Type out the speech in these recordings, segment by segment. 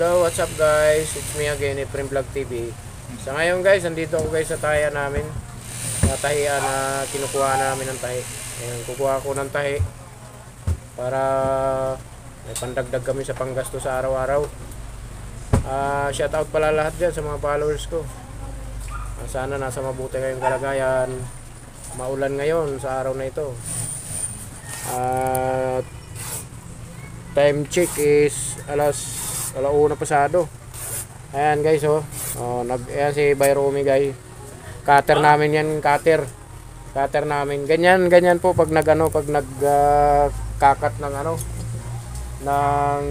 Hello, what's up guys? It's me again, Efrem Vlog TV. Sa ngayon guys, nandito ako guys sa tahian namin. Sa tahian na kinukuha namin ng tahi. Ayan, kukuha ko ng tahi para may pandagdag kami sa panggasto sa araw-araw. Shout out pala lahat dyan sa mga followers ko. Sana nasa mabuti kayong kalagayan. Maulan ngayon sa araw na ito. Time check is alauna pasado. Ayan guys, ayan si Bayromi guys. Cutter namin yan, cutter namin. Ganyan po pag nagkakat ng ng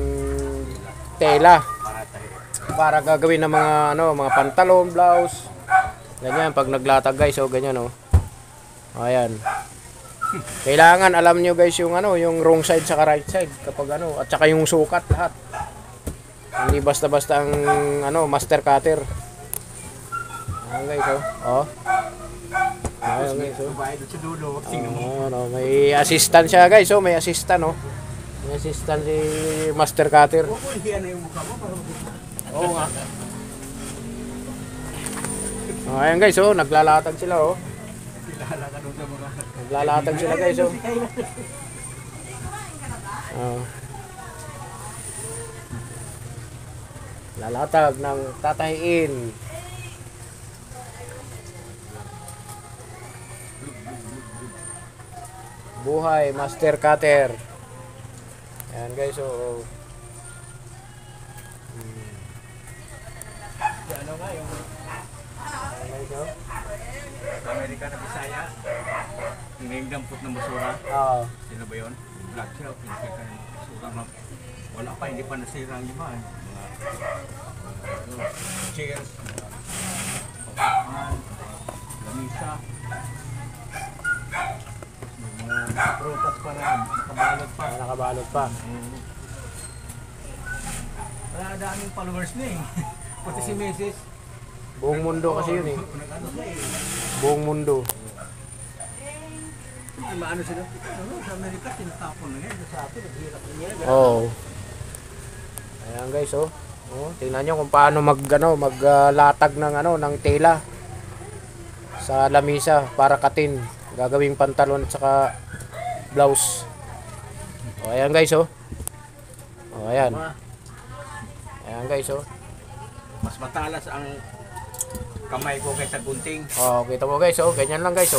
tela para gagawin ng mga pantalon, blouse. Ganyan pag naglatag guys, ganyan Ayan. Kailangan alam nyo guys yung wrong side sa right side kapag at saka yung sukat lahat. Hindi basta-basta ang master cutter. Ayan guys, Ayan guys, may assistant siya guys, may assistant May assistant si master cutter. Oo nga. Ayan guys, naglalatag sila Naglalatag sila guys, lalatag ng tatahiin. Buhay master cutter. Ayan guys, Ano nga yung Amerika na Bisaya, yung dampot ng basura. Sino ba yun? Black Shelf, yung kaya ng basura na wala pa, hindi pa nasira ang iba. Mga chairs, papahan, lamisa, mga prutas pa na, nakabalot pa. Wala daming followers na pati si Mrs. Buong mundo kasi yun Buong mundo. Maano sila? Sa Amerika, tinatapon na yan. Sa atin, naghirap na yan. Ayan guys, tingnan nyo kung paano maglatag ng tela sa lamisa para katin. Gagawing pantalon at saka blouse. Ayan guys, ayan. Ayan guys, Mas matalas ang kamay ko kaysa gunting. Kita mo guys, ganyan lang guys,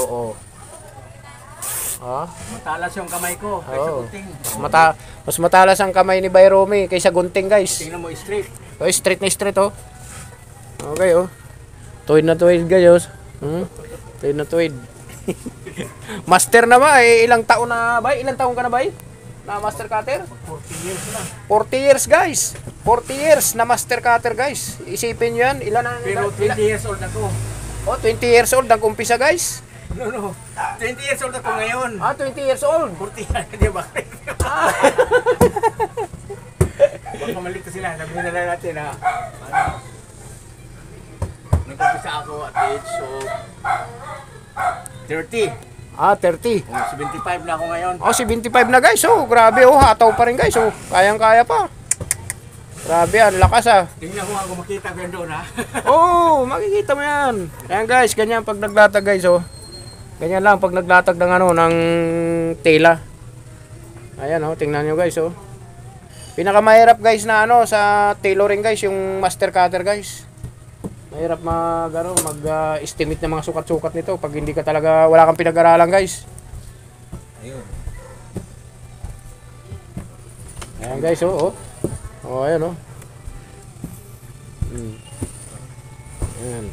Matalas yung kamay ko kaysa gunting. Mas matalas ang kamay ni Bayromi kaysa gunting guys. Tingnan mo straight. Straight na straight Okay tuwid na tuwid guys. Tuwid na tuwid. Master na ba ilang taon na ba? Ilang taon ka na ba na master cutter? 40 years na. 40 years guys. 40 years na master cutter guys. Isipin nyo yan. Pero 20 years old ako. 20 years old nag-umpisa guys. No. 20 years old ako ngayon. 20 years old. 40 years. Di ba? Baka malito sila. Sabihin na lang natin nag-umpisa ako at the age of 30. 30. 75 na ako ngayon. 75 na guys. Grabe hataw pa rin guys. Kayang-kaya pa. Grabe ang lakas Tingnan ko ako makita ko yan doon makikita mo yan. Ayan guys, ganyan pag naglatag guys Ganyan lang pag naglatag ng tela. Ayan tingnan nyo guys Pinakamahirap guys na sa tailoring guys yung master cutter guys. Mahirap mag-estimate ng mga sukat-sukat nito pag hindi ka talaga wala kang pinag-aralan guys. Ayun. Ayan guys ayan Ayan.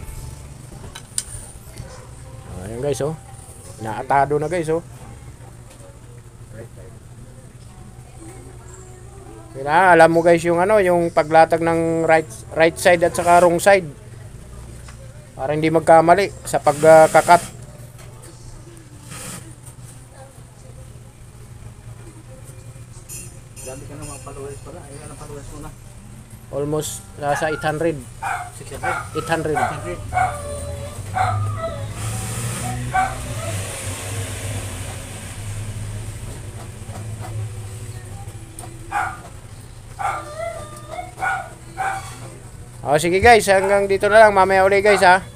Ayan guys naatado na guys Kailangan alam mo guys yung paglatag ng right side at saka wrong side. Para hindi magkamali sa pagkakat. Dami ka ng mga followers pala. Ayun ang followers mo na. Almost nasa 800. 600? 800. O sige guys, hanggang dito na lang. Mamaya ulit guys ha.